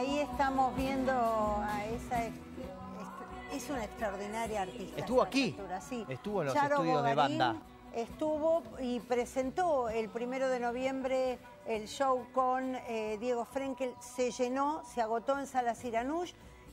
ahí estamos viendo a esa... Es una extraordinaria artista. Estuvo aquí, sí. Estuvo en los Charo estudios Bogarín de banda. Estuvo y presentó el 1 de noviembre el show con Diego Frenkel. Se llenó, se agotó en Sala Siranush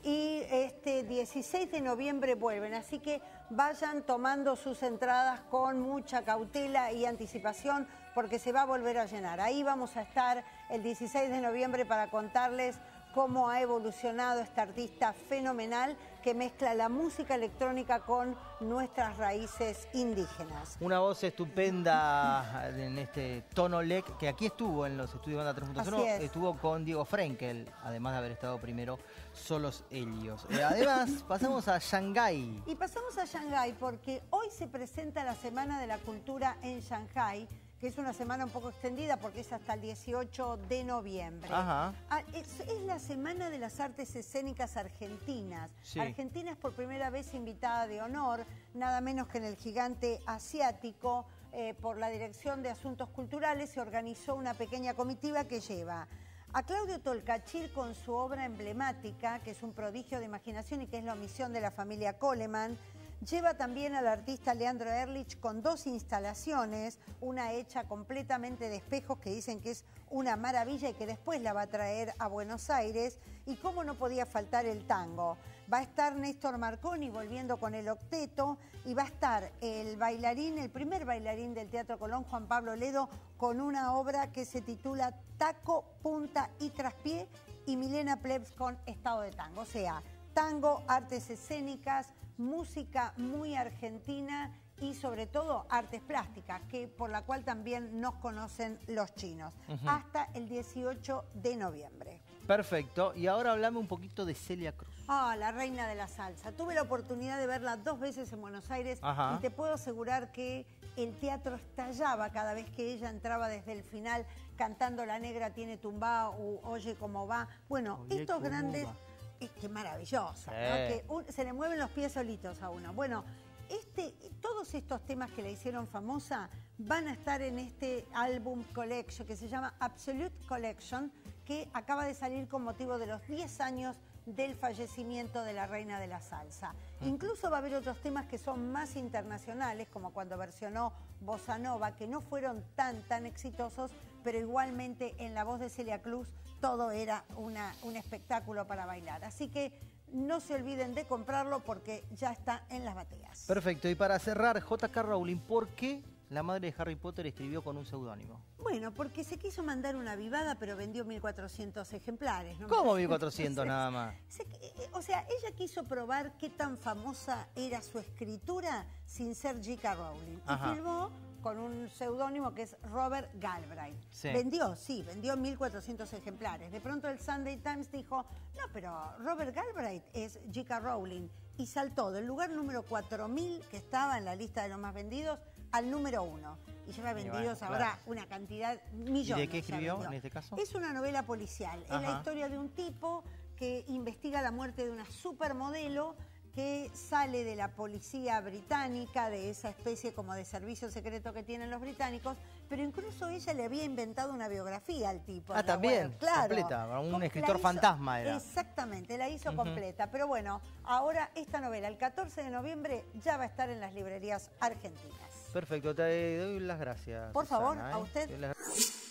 y este 16 de noviembre vuelven. Así que vayan tomando sus entradas con mucha cautela y anticipación porque se va a volver a llenar. Ahí vamos a estar el 16 de noviembre para contarles cómo ha evolucionado esta artista fenomenal que mezcla la música electrónica con nuestras raíces indígenas. Una voz estupenda en este tono LEC, que aquí estuvo en los estudios Banda 3.0, estuvo con Diego Frenkel, además de haber estado primero solos ellos. Además, pasamos a Shanghái. Y pasamos a Shanghái porque hoy se presenta la Semana de la Cultura en Shanghái, que es una semana un poco extendida porque es hasta el 18 de noviembre. Ajá. Es la Semana de las Artes Escénicas Argentinas. Sí. Argentina es por primera vez invitada de honor, nada menos que en el Gigante Asiático. Por la Dirección de Asuntos Culturales se organizó una pequeña comitiva que lleva a Claudio Tolcachir con su obra emblemática, que es un prodigio de imaginación y que es La omisión de la familia Coleman. Lleva también al artista Leandro Ehrlich con 2 instalaciones, una hecha completamente de espejos que dicen que es una maravilla y que después la va a traer a Buenos Aires. Y cómo no podía faltar el tango. Va a estar Néstor Marconi volviendo con el octeto y va a estar el bailarín, el primer bailarín del Teatro Colón, Juan Pablo Ledo, con una obra que se titula Taco, Punta y Traspié, y Milena Plebs con Estado de Tango. O sea, tango, artes escénicas, música muy argentina y sobre todo artes plásticas, por la cual también nos conocen los chinos, hasta el 18 de noviembre. Perfecto, y ahora hablame un poquito de Celia Cruz. La reina de la salsa. Tuve la oportunidad de verla 2 veces en Buenos Aires. Y te puedo asegurar que el teatro estallaba cada vez que ella entraba desde el final cantando La negra tiene tumbao o Oye cómo va. Bueno, Oye, estos cómo grandes... va. Qué maravillosa, ¿no? Que se le mueven los pies solitos a uno. Bueno, todos estos temas que la hicieron famosa van a estar en este álbum collection que se llama Absolute Collection, que acaba de salir con motivo de los 10 años del fallecimiento de la reina de la salsa. Incluso va a haber otros temas que son más internacionales, como cuando versionó Bossa Nova, que no fueron tan exitosos, pero igualmente en la voz de Celia Cruz todo era un espectáculo para bailar. Así que no se olviden de comprarlo porque ya está en las bateas. Perfecto, y para cerrar, J.K. Rowling, ¿por qué la madre de Harry Potter escribió con un seudónimo? Bueno, porque se quiso mandar una vivada, pero vendió 1.400 ejemplares. ¿No? ¿Cómo 1.400 nada más? O sea, ella quiso probar qué tan famosa era su escritura sin ser J.K. Rowling. Y firmó con un seudónimo que es Robert Galbraith. Sí. Vendió 1.400 ejemplares. De pronto el Sunday Times dijo, no, pero Robert Galbraith es J.K. Rowling. Y saltó del lugar número 4.000, que estaba en la lista de los más vendidos, al número 1. Y lleva vendidos ahora una cantidad, millones. ¿Y de qué escribió en este caso? Es una novela policial. Es la historia de un tipo que investiga la muerte de una supermodelo que sale de la policía británica, de esa especie como de servicio secreto que tienen los británicos, pero incluso ella le había inventado una biografía al tipo. También, web. Claro. Completa, un escritor fantasma era. Exactamente, la hizo completa. Pero bueno, ahora esta novela, el 14 de noviembre, ya va a estar en las librerías argentinas. Perfecto, te doy las gracias. Por Susana, favor, a usted.